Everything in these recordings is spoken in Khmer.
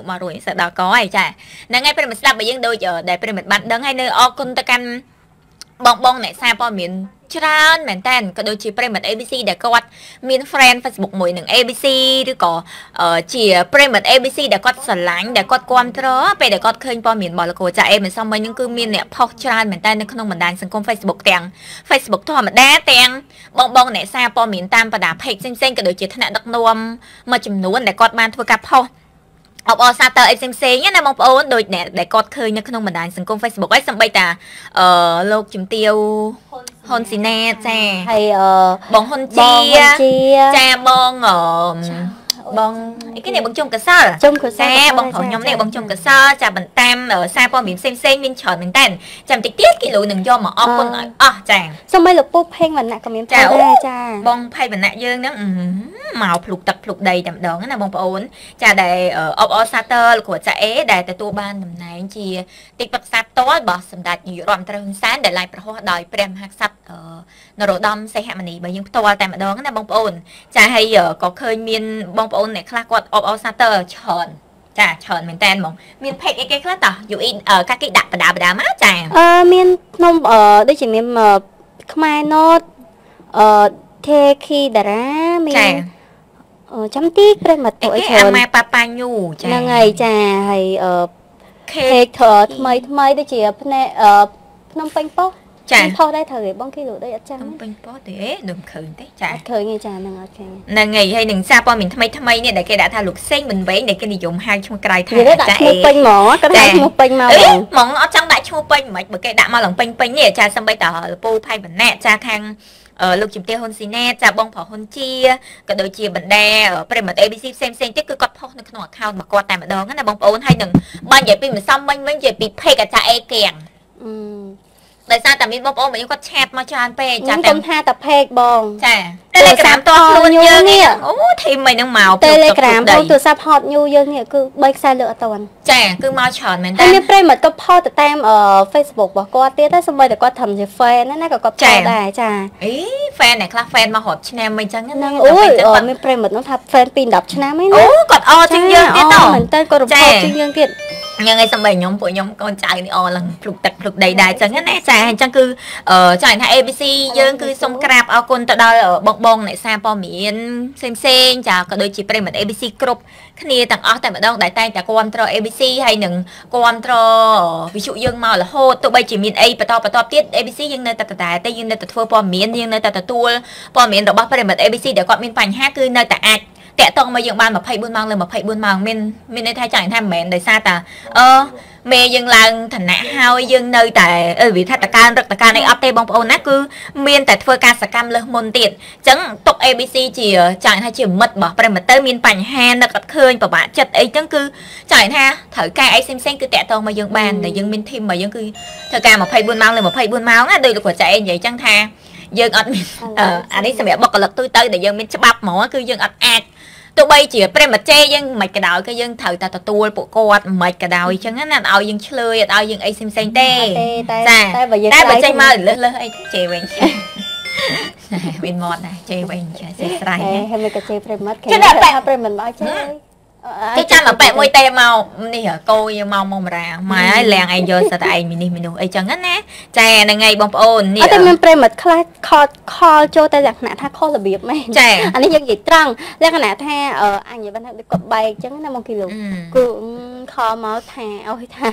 មករួចសដល់កហើយចាហ្នឹងហើយប្រិមិត្តស្ដាប់បើយើងដូចដែលប្រិមិត្តបានដឹងហើយនៅអរគុណទៅកាន់បងអ្នកសារព័ត៌មានច្រើនមែនតើក៏ដូចជាប្រិមិត្ត ABC ដែលគាត់មាន friend Facebook មួយនឹង ABC ឬក៏ជាប្រិមិត្ត ABC ដែលគាត់ស្រឡាញ់ដែលគាត់គ្រប់គ្រងពេលដែលគាត់ឃើញព័ត៌មានរបស់លោកគ្រូចាអេមិនសមមិញហ្នឹងគឺមានអ្នកផុសច្រើនមែនតើនៅក្នុងបណ្ដាញសង្គម Facebook ទាំង Facebook ធម្មតាទាំងបងអ្នកសារព័ត៌មានតាមបណ្ដា page ផ្សេងៗក៏ដូចជាថ្នាក់ដឹកនាំមួយចំនួនដែលគាត់បានធ្វើការផុសអបអរសាទរអីផ្សេងៗណាបងប្អូនដូចអ្នកដែលគាត់ឃើញនៅក្នុងបណ្ដាញសង្គម Facebook ហើយសំបីតាលោកជំទាវហ៊ុនស៊ីណែតចាហើយបងហ៊ុនជាចាបងអីគេនេះបងជុំកសលចាបងប្រុសខ្ញុំនេះបងជុំកសលចាបន្តាមសារព័ត៌មានផ្សេងៗមានច្រើនមែនតើចាំតិចទៀតគីឡូនឹងយកមកអរគុណឲ្យអស់ចាសូម្បីលោកពូផេងវណ្ណៈក៏មានផងដែរចាបងផៃវណ្ណៈយើងហ្នឹងមកភ្លុកទឹកភ្លុកដីតែម្ដងណាបងប្អូនចាដែលអបអរសាទរលោកគ្រូចាអេដែលទទួលបានតំណែងជាទីប្រឹក្សាផ្ទាល់របស់សម្ដេចនាយករដ្ឋមន្ត្រីហ៊ុនសែនដែលឡាយប្រហោះដោយព្រះមហាក្សត្រនរោត្តមសីហមុនីបើយើងផ្ទាល់តែម្ដងណាបងប្អូនចាហើយក៏ឃើញមានបងប្អូនអ្នកខ្លះគាត់អបអរសាទរច្រើនចាច្រើនមែនតើហ្មងមានផេកអីគេខ្លះតោះយូអ៊ីកាគេដាក់បដាមកចាមានខ្ញុំដូចជាមានខ្មែរណូតថេខីតារាមានចាំទីប្រិមត្តអីច្រើនអាម៉ែប៉ាប៉ាញូចាហ្នឹងហើយចាហើយខេកថ្មីដូចជាភ្នែកភ្នំពេញប៉ុស្តិ៍ចាផុសដែរត្រូវឯបងគីលូដូចអត់ចាំពេញប៉ុស្តិ៍ទេនឹងឃើញទេចាអត់ឃើញទេចាហ្នឹងអត់ឃើញហ្នឹងហើយហើយនឹងសារព័ត៌មានថ្មីនេះដែលគេដាក់ថាលោកសេងប៊ុនវែងដែលគេនិយមហៅឈ្មោះក្រៅថាចាឈ្មោះពេញហ្មងគាត់ហៅឈ្មោះពេញមកហ្មងអត់ចង់ដាក់ឈ្មោះពេញមិនបើគេដាក់មកឡើងពេញនេះចាសំបីតលពូផៃវណ្ណៈចាខាងលោកជំទាវហ៊ុនស៊ីណែតចាបងប្រុសហ៊ុនជាក៏ដូចជាបណ្ដាប្រិមត្ត ABC ផ្សេងទៀតគឺគាត់ផុសនៅក្នុង account របស់គាត់តែម្ដងណាបងប្អូនហើយនឹងបើនិយាយពីម្សិលមិញវិញនិយាយពី page អាចារ្យអេកៀងដោយសារតែមានបងប្អូនខ្ញុំគាត់ឆាតមកច្រើនពេកចាខ្ញុំថាតែផេកបងចា Telegram តោះខ្លួនយើងនេះអូធីមហ្នឹងមក Telegram ទៅទូរស័ព្ទ hot new យើងនេះគឺ3ខ្សែលើអត់តាន់ចាគឺមកច្រើនមែនតើហើយមានប្រិមត្តក៏ផុសទៅតាម Facebook របស់គាត់ទៀតតែសូម្បីតែគាត់ធ្វើជា fan ណាក៏គាត់ផុសដែរចាអី fan អ្នកខ្លះ fan មករាប់ឆ្នាំមិនអញ្ចឹងហ្នឹងអូយមានប្រិមត្តនោះថា fan ពី10ឆ្នាំហ្នឹងណាអូគាត់អជាងយើងទៀតទៅមែនតើគាត់រំភើបជាងយើងទៀតយ៉ាងឯងសំបីខ្ញុំពួកខ្ញុំកូនចៅនេះអឡើងភ្លុកទឹកភ្លុកដីដែរអញ្ចឹងណាចាអញ្ចឹងគឺចាថា ABC យើងគឺសូមក្រាបអរគុណទៅដល់បងអ្នកសារព័ត៌មានផ្សេងចាក៏ដូចជាប្រិមត្ត ABC គ្រប់គ្នាទាំងអស់តែម្ដងដែលតែងតែគាំទ្រ ABC ហើយនឹងគាំទ្រវិទ្យុយើងមករហូតទោះបីជាមានអីបន្តទៀត ABC យើងនៅតែដដែលតែយើងនៅតែធ្វើព័ត៌មានយើងនៅតែទទួលព័ត៌មានរបស់ប្រិមត្ត ABC ដែលគាត់មានបញ្ហាគឺនៅតែអាចតាក់ទងមកយើងបាន24ម៉ោងលើ24ម៉ោងមានន័យថាចាញ់ថាមិនមែនដោយសារតាមេយើងឡើងឋានៈហើយយើងនៅតែវិធានការរឹកតការអីអត់ទេបងប្អូនណាគឺមានតែធ្វើការសកម្មលើសមុនទៀតអញ្ចឹងទុក ABC ជាចាញ់ថាជាមិត្តរបស់ប្រិមត្តទៅមានបញ្ហានឹកអត់ឃើញពិបាកចិត្តអីចឹងគឺចាញ់ថាត្រូវការអីផ្សេងគឺតាក់ទងមកយើងបានតែយើងមានធីមរបស់យើងគឺធ្វើការ24ម៉ោងលើ24ម៉ោងណាដោយលោកគ្រូចែនិយាយចឹងថាយើងអត់មានអានេះសម្រាប់បុគ្គលិកទូទៅដែលយើងមានច្បាប់ហ្មងគឺយើងអត់អាចទោះបីជាប្រិមត្តជេយើងមិនក៏ដោយគឺយើងត្រូវតែទទួលពួកគាត់មិនក៏ដោយអញ្ចឹងណាឲ្យយើងឆ្លើយអត់ឲ្យយើងអីផ្សេងទេតែបើយើងតែបើចេញមកលើសអីជេវិញមានមាត់ដែរជេវិញចេះស្រ័យហើយមិនក៏ជេប្រិមត្តគេថាប្រិមត្តមកជេគេចាំមកបែកមួយទេមកនេះកោយើងមកមរាម៉ែឲ្យលៀងឯងយកសិតតែឯងមីនេះមីនោះអីចឹងណាចាហ្នឹងហើយបងប្អូននេះអត់តែមានប្រិមត្តខ្លះខលចូលតែលក្ខណៈថាខុសរបៀបមែនចាអានេះយើងនិយាយត្រង់លក្ខណៈថាអញនិយាយបានថាដូចគាត់បែកចឹងណាមកគីឡូគឺខលមកថាអើយថា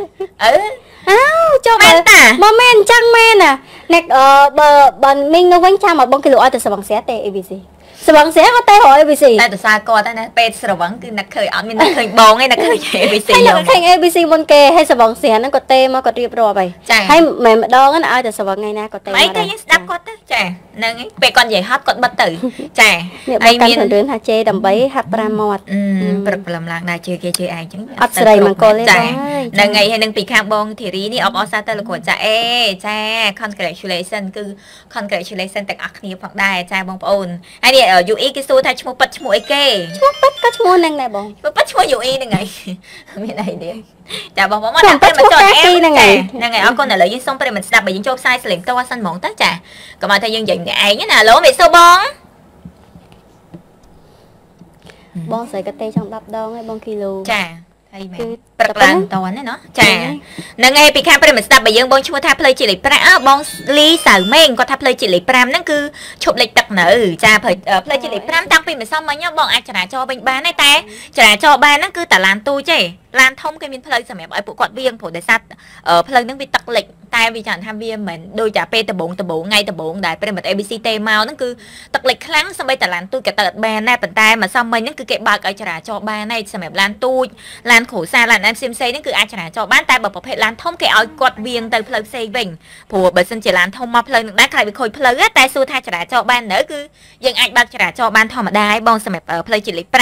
ចូលមកមែនអញ្ចឹងមែនណាអ្នកបើមីងនោះវិញចាំមកបងគីឡូឲ្យតែស្វងស្រាទេ ABC ស្វងស្រាគាត់តែរក ABC តែតសារគាត់ណាពេលស្រវឹងគឺនឹកឃើញអត់មាននឹកឃើញបងឯងនឹកឃើញ ABC ខ្ញុំឃើញ ABC មុនគេហើយស្វងស្រាហ្នឹងគាត់ទេមកគាត់រៀបរាប់ហើយហើយមិនម្ដងណាឲ្យតែស្វងថ្ងៃណាគាត់ទេមកតែយើងស្ដាប់គាត់ទៅចាហ្នឹងឯងពេលគាត់និយាយហត់គាត់បិទទៅចាហើយមានរឿងថាជេដើម្បីហាត់5មាត់ព្រឹកព្រលឹមឡើងដែរជេគេជេឯងចឹងអត់ស្រីមង្គលទេចាហ្នឹងហើយហើយនឹងពីខាងបងធីរីនេះអបអរសាទរលោកគ្រូចាអេចា congratulation គឺ congratulation ទាំងអស់គ្នាផងដែរចាបងប្អូនហើយនេះUE គេសួរថាឈ្មោះប៉ិតឈ្មោះអីគេឈ្មោះប៉ិតក៏ឈ្មោះហ្នឹងដែរបងប៉ិតឈ្មោះ UE ហ្នឹងហើយមានអីទេចាបងប្អូនមកដាក់ពេលមកចុចហ្នឹងហើយអរគុណឥឡូវយើងសូមប្រិមត្តស្ដាប់បើយើងចូលផ្សាយសលេងតោះសិនហ្មងតើចាកុំឲ្យថាយើងនិយាយម្នាក់ឯងណាឡូមេសូបងស្រីក៏ទេចង់10ដងហើយបងគីឡូចាហើយមែនព្រឹកឡើងតណាណោះចាហ្នឹងឯងពីខាងប្រិមស្ដាប់បើយើងបងឈ្មោះថាផ្លូវជាតិលេខ5បងលីសៅម៉េងគាត់ថាផ្លូវជាតិលេខ5ហ្នឹងគឺឈប់លេខទឹកនៅចាផ្លូវជាតិលេខ5តាំងពីម្សិលមិញបងអាចចរាចរវិញបានតែចរាចរបានហ្នឹងគឺតែឡានទូចទេឡានធំគេមានផ្លូវសម្រាប់ឲ្យពួកគាត់វៀងព្រោះដោយសារផ្លូវហ្នឹងវាទឹកលិចតែវាចាំថាវាមិនមែនដូចតែពេលដំបងថ្ងៃដំបងដែលប្រិមត្ត ABC ទេមកហ្នឹងគឺទឹកលិចខ្លាំងសូម្បីតែឡានទូចក៏ទៅអត់បានដែរប៉ុន្តែម្សិលមិញហ្នឹងគឺគេបើកឲ្យចរាចរបានហើយសម្រាប់ឡានទូចឡានគ្រួសារឡានផ្សេងហ្នឹងគឺអាចចរាចរបានតែបើប្រភេទឡានធំគេឲ្យគាត់វៀងទៅផ្លូវផ្សេងវិញព្រោះបើសិនជាឡានធំមកផ្លូវនឹងដែរខ្លាចវាខូចផ្លូវតែសួរថាចរាចរបាននៅគឺយើងអាចបើកចរាចរបានធម្មតាហើយបងសម្រាប់ផ្លូវជាតិលេខ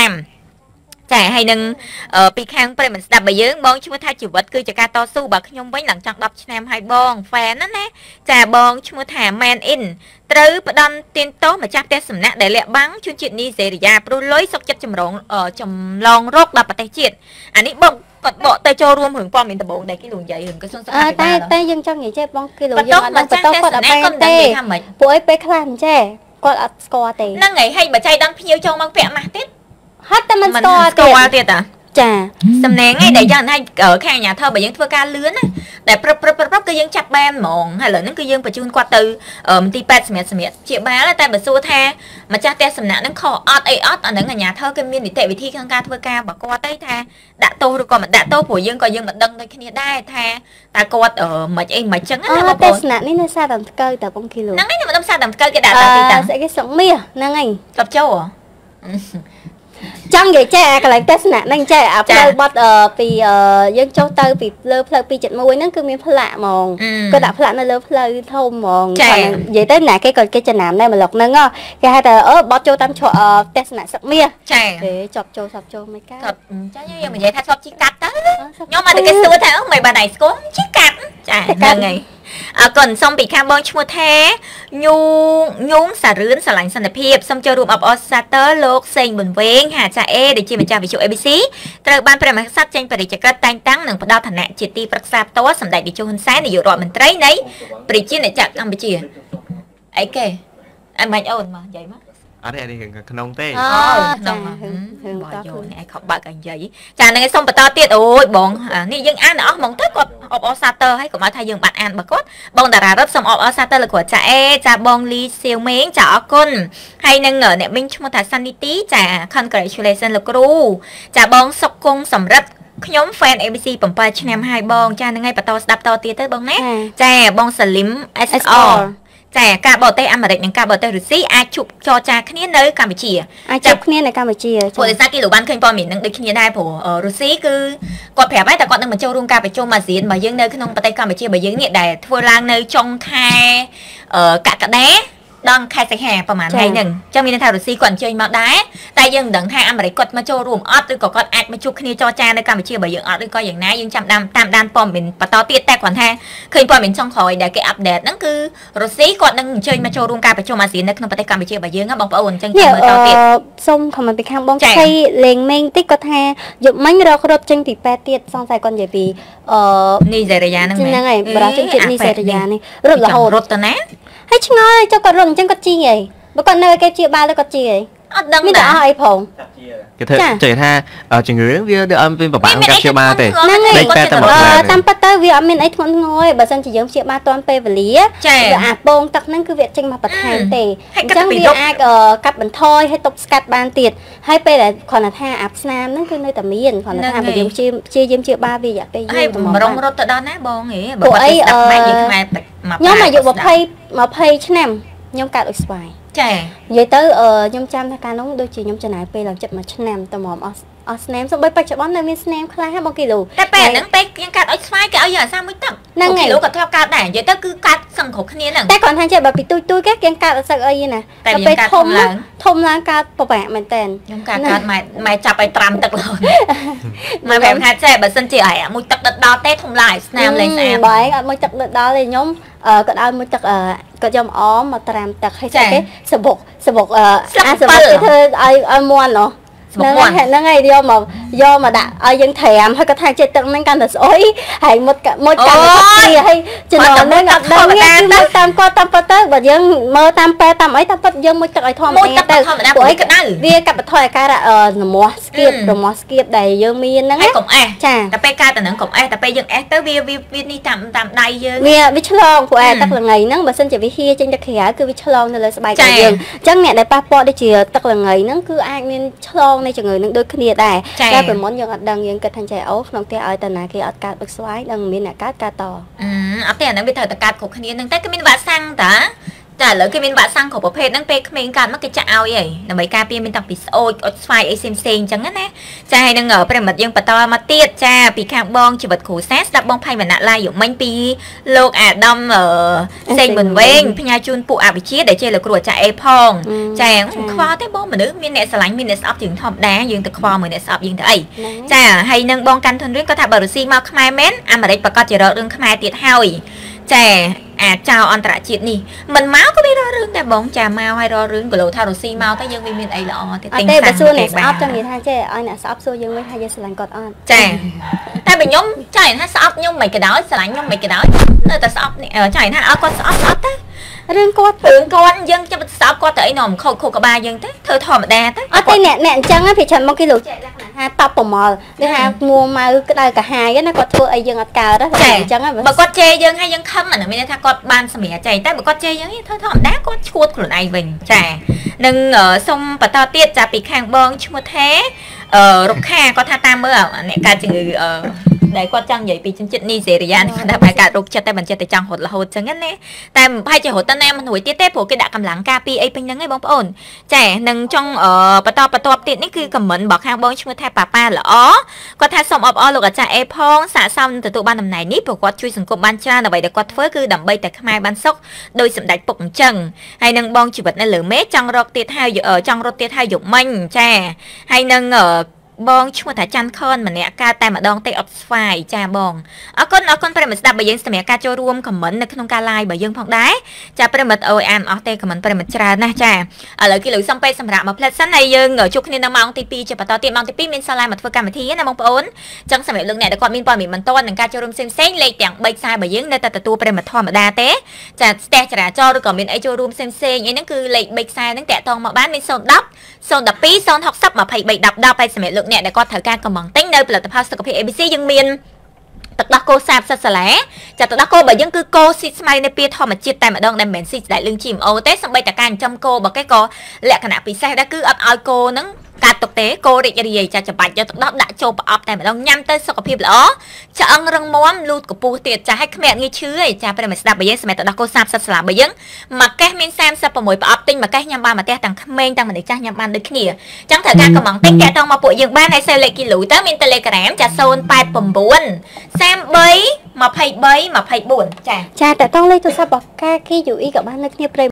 5ចាហើយនឹងពីខាងប្រិមត្តស្ដាប់បើយើងបងឈ្មោះថាជីវិតគឺជាការតស៊ូបើខ្ញុំវិញឡើងចង់10ឆ្នាំហើយបង fan ណាចាបងឈ្មោះថា Man In ត្រូវផ្ដន់ទានតោម្ចាស់ផ្ទះសំណាក់ដែលលាក់បាំងជនជាតិនីសេរីយ៉ាព្រោះលុយសុកចិត្តចម្លងរោគដល់ប្រទេសជាតិអានេះបងគាត់បកទៅចូលរួមរឿងព័ត៌មានដំបូងដែលគេលោកនិយាយរឿងក្រសួងសុខាភិបាលតែយើងចង់និយាយចេះបងគេលោកយើងអត់ដឹងបន្តគាត់អត់បានទេពួកអីពេលខ្លះមិនចេះគាត់អត់ស្គាល់ទេហ្នឹងហើយហើយបើចៃដន្យភ្ញៀវចូលមកពាក់ម៉ាស់ទៀតហត់តែមិនស្គាល់ទៀតចាសំណែងឯងដែលយ៉ាងថាខាងអាញាធើបើយើងធ្វើការលឿនណាតែព្រឹបគឺយើងចាប់បានហ្មងហើយឥឡូវហ្នឹងគឺយើងបញ្ជូនគាត់ទៅមន្ទីរពេទ្យសម្រាប់ជាបាលតែបើសួរថាម្ចាស់ផ្ទះសំណាក់ហ្នឹងខុសអត់អីអត់អាហ្នឹងអាញាធើគេមាននីតិវិធីក្នុងការធ្វើការរបស់គាត់ទៅថាដាក់ទោសឬក៏មិនដាក់ទោសព្រោះយើងក៏យើងមិនដឹងដូចគ្នាដែរថាតើគាត់មិនអីមិនចឹងណាបងប្អូនផ្ទះសំណាក់នេះនៅសាតាមថ្កូវតើបងគីឡូហ្នឹងឯងមិនដឹងសាតាមថ្កូវគេដាក់តាទីតាស្អីគេស្រុកមាសហ្នឹងឯងស្រុកចូលចង់និយាយចេះអាកន្លែងទស្សនៈហ្នឹងចេះអាផ្លូវបត់ពីយើងចុះទៅពីលើផ្លូវ271ហ្នឹងគឺមានផ្លាកហ្មងគាត់ដាក់ផ្លាកនៅលើផ្លូវធំហ្មងគាត់និយាយទៅណាគេក៏គេចំណាំដែរម្លុកហ្នឹងគេហៅថាបត់ចូលតាមទស្សនៈសឹកមាសចាគេជាប់ចូលមិនកើតចាយើងនិយាយថាស្បជីកាត់ទៅខ្ញុំមកតែគេសួរថាមិនបានដៃស្គមជីកាត់ចាហ្នឹងហើយអរគុណសូមពីខាងបងឈ្មោះថាញូងសារឿនស្រឡាញ់សន្តិភាពសូមចូលរួមអបអរសាទរលោកសេងប៊ុនវែងហាចាអេដែលជាម្ចាស់វិទ្យុ ABC ត្រូវបានព្រះមហាក្សត្រចេញបរិយាក្រឹត្យតែងតាំងនិងផ្ដល់ឋានៈជាទីប្រឹក្សាផ្ទាល់សម្ដេចនាយកហ៊ុនសែននាយករដ្ឋមន្ត្រីនៃប្រជាណាចក្រកម្ពុជាអីគេអីមិនអូនមកនិយាយមកអត់ទេក្នុងទេក្នុងរឿងតោះខ្លួនឯងខកបើកឲ្យនិយាយចានឹងឯងសុំបន្តទៀតអូយបងនេះយើងអានអស់ហ្មងទៅគាត់អបអរសាទរឲ្យកុំឲ្យថាយើងបាត់អានបើគាត់បងតារារ៉ុតសូមអបអរសាទរលោកគ្រូចាអេចាបងលីសៀវម៉េងចាអរគុណហើយនឹងអ្នកមីងឈ្មោះថាសានីទីចា congratulation លោកគ្រូចាបងសុកគង់សម្រិទ្ធខ្ញុំ fan ABC 7ឆ្នាំហើយបងចានឹងឯងបន្តស្ដាប់តទៀតទៅបងណាចាបងសាលីម SRចាការបរទេសអាមេរិកនិងការបរទេសរុស្ស៊ីអាចជួបចរចាគ្នានៅកម្ពុជាអាចជួបគ្នានៅកម្ពុជាព្រោះដោយសារគេលោកបានឃើញព័ត៌មាននឹងដូចគ្នាដែរព្រោះរុស្ស៊ីគឺគាត់ប្រាប់ហើយតែគាត់នឹងបញ្ចូលរួមការប្រជុំអាស៊ានរបស់យើងនៅក្នុងប្រទេសកម្ពុជារបស់យើងនេះដែលធ្វើឡើងនៅចុងខែកក្កដាដល់ខែសីហាប្រហែលថ្ងៃហ្នឹងចឹងមានន័យថារុស្ស៊ីគាត់អញ្ជើញមកដែរតែយើងមិនដឹងថាអាមេរិកគាត់មកចូលរួមអត់ឬក៏គាត់អាចមកជួបគ្នាចរចានៅកម្ពុជាបើយើងអត់ឬក៏យ៉ាងណាយើងចាំតាមដានព័ត៌មានបន្តទៀតតែគ្រាន់ថាឃើញព័ត៌មានចុងក្រោយដែលគេអាប់ដេតហ្នឹងគឺរុស្ស៊ីគាត់នឹងអញ្ជើញមកចូលរួមការប្រជុំអាស៊ាននៅក្នុងប្រទេសកម្ពុជារបស់យើងបងប្អូនអញ្ចឹងចាំមើលតទៀតសូមខមមិនពីខាងបងឆៃលេងមេងតិចគាត់ថាយប់មិញរករត់ចេញពីពេទ្យទៀតសង្ស័យគាត់និយាយពីនីសេរីយ៉ាហ្នឹងហើយបរាជជាតិនីសេរីយ៉ានេះរត់រហូតរត់ទៅណាហើយឆ្ងល់ចុះគាត់រត់អញ្ចឹងគាត់ជីហីបើគាត់នៅគេជាបាលទៅគាត់ជីហីអត់ដឹងមានតែអស់អីផងគេធ្វើចេះថាជំងឺវាអត់មានប្របាក់ការព្យាបាលទេហ្នឹងហើយតាមពិតទៅវាអត់មានអីធ្ងន់ធ្ងរទេបើសិនជាយើងព្យាបាលទាន់ពេលវេលាវាអាពងទឹកហ្នឹងគឺវាចេញមកបន្ថែមទេអញ្ចឹងវាអាចកាត់បន្ថយឲ្យទប់ស្កាត់បានទៀតហើយពេលដែលគ្រាន់តែថាអាប់ស្នាមហ្នឹងគឺនៅតែមានគ្រាន់តែថាបើយើងព្យាយាមព្យាបាលវារយៈពេលយូរទៅមករងរត់ទៅដល់ណាបងហ៎បើគាត់ស្ដាប់ម៉ែយើងខ្មែរខ្ញុំអាយុ20ឆ្នាំខ្ញុំកើតដូចស្វាយចានិយាយទៅខ្ញុំចាំថាកាលនោះដូចជាខ្ញុំចំណាយពេលឡើងចិត្ត1ឆ្នាំទៅមកអស់ស្នាមសូម្បីបច្ចុប្បន្ននៅមានស្នាមខ្លះហ្នឹងបងគីឡូតែពេលហ្នឹងពេលយើងកាត់អុចស្វាយគេឲ្យយើងអាសាមួយទឹកហ្នឹងគីឡូក៏ធ្លាប់កាត់ដែរនិយាយទៅគឺកាត់សឹងគ្រប់គ្នាហ្នឹងតែគាត់ថាចេះបើពីទុយគេកាត់អត់សឹកអីណាតែពេលធំឡើងកាត់ពិបាកមែនតើខ្ញុំកាត់ម៉ែចាប់ឲ្យត្រាំទឹករហូតម៉ែប្រាប់ថាចេះបើសិនជាឲ្យមួយទឹកដិតដល់ទេធំឡើងស្នាមលែងស្អាតបើអត់មួយទឹកដិតដល់ទេខ្ញុំគាត់ឲ្យមួយទឹកគាត់យកអមមកត្រាំទឹកហើយគេសបុកអាសបុកគេធ្វើឲ្យមន់ណោះហ្នឹងហើយយកមកយកមកដាក់ឲ្យយើងត្រាំហើយគាត់ថាចិត្តទឹកហ្នឹងកាន់តែស្អុយហើយមុតកាន់តែគ្នាហើយចំណងហ្នឹងអត់ដឹងទេគឺមើលតាមគាត់តាមពិតទៅបើយើងមើលតាមប៉ែតាមអីតាមពិតយើងមុជទឹកឲ្យធម្មតាទៅព្រោះអីក្តៅវាកាត់បន្ថយអាការៈរមាស់ស្គៀបដែលយើងមានហ្នឹងកុំអេះចាតែពេលកើតតែហ្នឹងកុំអេះតែពេលយើងអេះទៅវានេះតាមដៃយើងវាឆ្លងព្រោះទឹកល្ងហ្នឹងបើសិនជាវាហៀចេញទៅក្រៅគឺវាឆ្លងនៅលើស្បែករបស់យើងអញ្ចឹងអ្នកដែលប៉ះពាល់ដូចជាទឹកល្ងហ្នឹងគឺអាចមានឆ្លងនៃជំងឺនឹងដូចគ្នាដែរតែពីមុនយើងអត់ដឹងយើងគិតថាចៃអូក្នុងផ្ទះឲ្យតាណាគេអត់កើតបឹកស្វាយដឹងមានអ្នកកើតតអត់ទេអាហ្នឹងវាត្រូវតែកើតគ្រប់គ្នាហ្នឹងតែគឺមានវ៉ាក់សាំងតាតែឥឡូវគេមានវ៉ាក់សាំងគ្រប់ប្រភេទហ្នឹងពេលក្មេងកើតមកគេចាក់ឲ្យហីដើម្បីការពារមានតាំងពីស្អូចអុចស្វាយអីផ្សេងអញ្ចឹងណាចាហើយនឹងប្រិមិត្តយើងបន្តមកទៀតចាពីខាងបងជីវិតគ្រូសាស្ត្រស្ដាប់បងផៃវណ្ណៈឡាយមិញពីលោកអាដាមសេងប៊ុនវែងផ្ញើជូនពួកអវិជ្ជាដែលជាលោកគ្រូអាចារ្យអេផងចាខ្វល់ទេបងមនុស្សមានអ្នកស្រឡាញ់មានអ្នកស្អប់ជាងធម្មតាយើងទៅខ្វល់មើលអ្នកស្អប់យើងទៅអីចាហើយនឹងបងកាន់ធនរឿងគាត់ថាបើរុស្ស៊ីមកខ្មែរមែនអាមេរិកប្រកាសជារករឿងខ្មែរទៀតហើយចាអាចោអន្តរជាតិនេះមិនមកក៏វារករឿងតែបងចាមកឲ្យរករឿងគីឡូថារុស្ស៊ីមកទៅយើងមានអីល្អទេទិញសាំងតែបើសួរអ្នកស្អប់ចឹងនិយាយថាចេះឲ្យអ្នកស្អប់សួរយើងវិញថាយើងស្រឡាញ់គាត់អត់ចាតែបើខ្ញុំចាថាស្អប់ខ្ញុំមិនក៏ដោយស្រឡាញ់ខ្ញុំមិនក៏ដោយនៅតែស្អប់ចាថាឲ្យគាត់ស្អប់ទៅរឿងគាត់យើងចាំស្អប់គាត់ទៅអីនាំខូចក្បាលយើងទៅធ្វើធម្មតាទៅអត់ទេអ្នកអញ្ចឹងពីច្រើនមកគេលោកចេះលក្ខណៈថាតបប្រមល់គេថាមួម៉ៅក្តៅកាហាយណាគាត់ធ្វើអីយើងអត់កើតទេអញ្ចឹងបើគាត់ជេរយើងហើយយើងខឹងអានោះមានថាគាត់បានសម្រាប់ចៃតែបើគាត់ជេរយើងធ្វើធម្មតាគាត់ឈួតខ្លួនឯងវិញចានឹងសុំបន្តទៀតចាពីខាងបងឈ្មោះថារុក្ខាគាត់ថាតាមមើលអ្នកកើតជំងឺដែលគាត់ចង់និយាយពីជនជាតិនីសេរីយ៉ាគាត់ថាបែរកើតរោគចិត្តតែមិនចិត្តតែចង់រត់រហូតចឹងណាតែប្រហែលជារត់ទៅណាមិនរួចទៀតទេព្រោះគេដាក់កម្លាំងការពារអីពេញហ្នឹងឯងបងប្អូនចានឹងចង់បន្តទៀតនេះគឺខមមិនរបស់ខាងបងឈ្មោះថាប៉ាប៉ាល្អគាត់ថាសូមអបអរលោកអាចារ្យអេផងសាកសមទទួលបានតំណែងនេះព្រោះគាត់ជួយសង្គមបានច្រើនអ្វីដែលគាត់ធ្វើគឺដើម្បីតែខ្មែរបានសុខដោយសម្ដេចពុកអញ្ចឹងហើយនឹងបងជីវិតនៅលើមេចង់រកទៀតហើយចង់រត់ទៀតហើយយកមិញចាហើយនឹងបងឈ្មោះថាច័ន្ទខនម្នាក់កើតតែម្ដងទេអត់ស្វាយចាបងអរគុណប្រិមិត្តស្ដាប់បើយើងសម្រាប់ការចូលរួមខមមិននៅក្នុងការ live បើយើងផងដែរចាប្រិមិត្តអូយអានអស់ទេខមមិនប្រិមិត្តច្រើនណាស់ចាឥឡូវគេលើសំពេសម្រាប់មកផ្លែតសិនហើយយើងជួបគ្នានៅម៉ោងទី2ជាបន្តទៀតម៉ោងទី2មានសាលាមកធ្វើកម្មវិធីណាបងប្អូនចឹងសម្រាប់លោកអ្នកដែលគាត់មានព័ត៌មានបន្តនឹងការចូលរួមផ្សេងលេខទាំង3ខ្សែបើយើងនៅតែទទួលប្រិមិត្តធម្មតាទេចាស្ទះចរាចរណ៍ឬក៏មានអីចូលរួមផ្សេងអីហ្នឹងគឺលេខ3ខ្សែហ្នឹងតាក់ទងមកបានមាន010 012 060 23 10 10ហើយសម្រាប់លោកអ្នកដែលគាត់ត្រូវការកំងទិញនៅផលិតផលសុខភាព ABC យើងមានទឹកដោះគោ40សាឡាចាទឹកដោះគោបើយើងគឺគោស៊ីស្មៅនៃពីធម្មជាតិតែម្ដងដែលមិនមែនស៊ីស្ដែកលឿង GMO ទេសម្បីតែការចិញ្ចឹមគោរបស់គេក៏លក្ខណៈពិសេសដែរគឺអត់ឲ្យគោហ្នឹងកាត់ទុកទេគោរីករាយចាច្បាច់យកទឹកដោះដាក់ចូលប្រអប់តែម្ដងញ៉ាំទៅសុខភាពល្អឆ្អឹងរឹងមាំលូតកពស់ទៀតចាឲ្យគ្មានងាយឈឺឯចាប្រិមស្ដាប់បើយើងសម្រាប់ទឹកដោះគោ40សាឡាបើយើងមួយកេះមាន36ប្រអប់ទិញមួយកេះញ៉ាំបានមកផ្ទះទាំងក្មេងទាំងមនុស្សចាស់ញ៉ាំបានដូចគ្នាចឹងត្រូវការកំងទិញតាក់ទងមកពួកយើងបានហើយសេលេខគីឡូទៅមាន Telegram ចា089 33 23 24ចាតាក់ទងលេខទូរស័ព្ទរបស់ការគី UI ក៏បាននៅគ្នា